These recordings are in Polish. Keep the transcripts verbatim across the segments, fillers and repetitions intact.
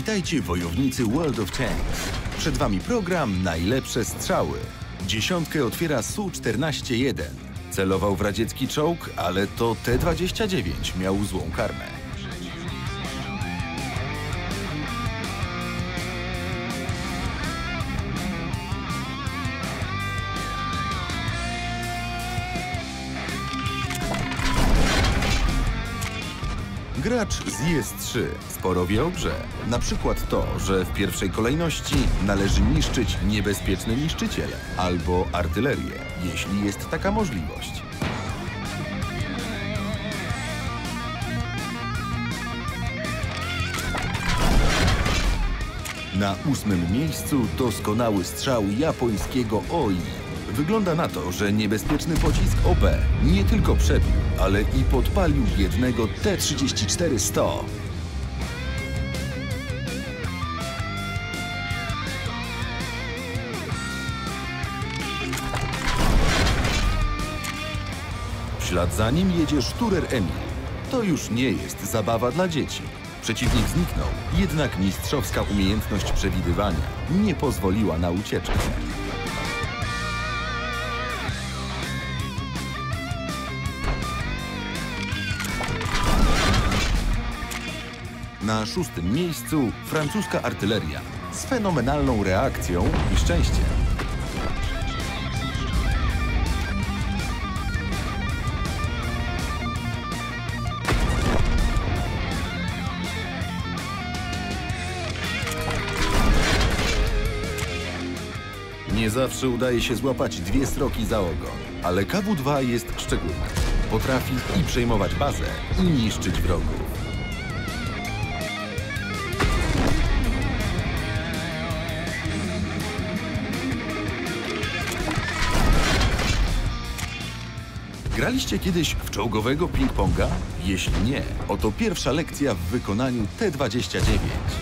Witajcie wojownicy World of Tanks. Przed wami program Najlepsze strzały. Dziesiątkę otwiera S U czternaście jeden. Celował w radziecki czołg, ale to T dwadzieścia dziewięć miał złą karmę. Gracz z I S trzy sporo wie o grze. Na przykład to, że w pierwszej kolejności należy niszczyć niebezpieczne niszczyciele albo artylerię, jeśli jest taka możliwość. Na ósmym miejscu doskonały strzał japońskiego O I. Wygląda na to, że niebezpieczny pocisk O P nie tylko przebił, ale i podpalił jednego T trzydzieści cztery sto. W ślad za nim jedzie Szturer Emil. To już nie jest zabawa dla dzieci. Przeciwnik zniknął, jednak mistrzowska umiejętność przewidywania nie pozwoliła na ucieczkę. Na szóstym miejscu francuska artyleria z fenomenalną reakcją i szczęściem. Nie zawsze udaje się złapać dwie sroki za ogon, ale K W dwa jest szczególny. Potrafi i przejmować bazę, i niszczyć wrogów. Graliście kiedyś w czołgowego ping-ponga? Jeśli nie, oto pierwsza lekcja w wykonaniu T dwadzieścia dziewięć.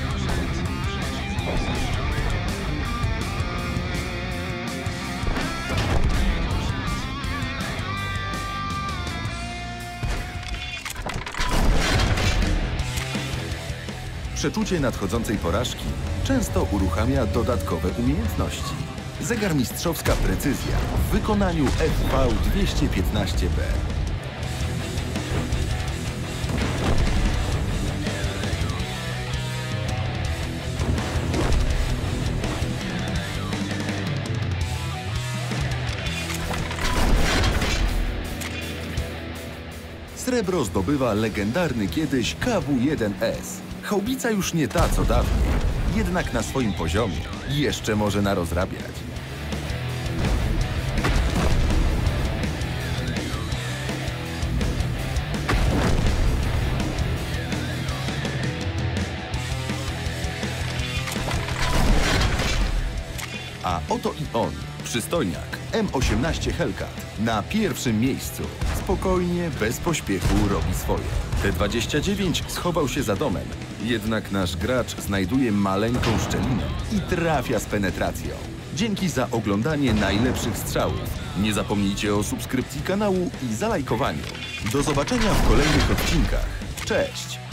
Przeczucie nadchodzącej porażki często uruchamia dodatkowe umiejętności. Zegarmistrzowska precyzja w wykonaniu F V dwieście piętnaście B. Srebro zdobywa legendarny kiedyś K W jeden S. Chałbica już nie ta co dawniej, jednak na swoim poziomie jeszcze może narozrabiać. A oto i on, przystojniak M osiemnaście Hellcat na pierwszym miejscu. Spokojnie, bez pośpiechu robi swoje. T dwadzieścia dziewięć schował się za domem, jednak nasz gracz znajduje maleńką szczelinę i trafia z penetracją. Dzięki za oglądanie najlepszych strzałów. Nie zapomnijcie o subskrypcji kanału i zalajkowaniu. Do zobaczenia w kolejnych odcinkach. Cześć!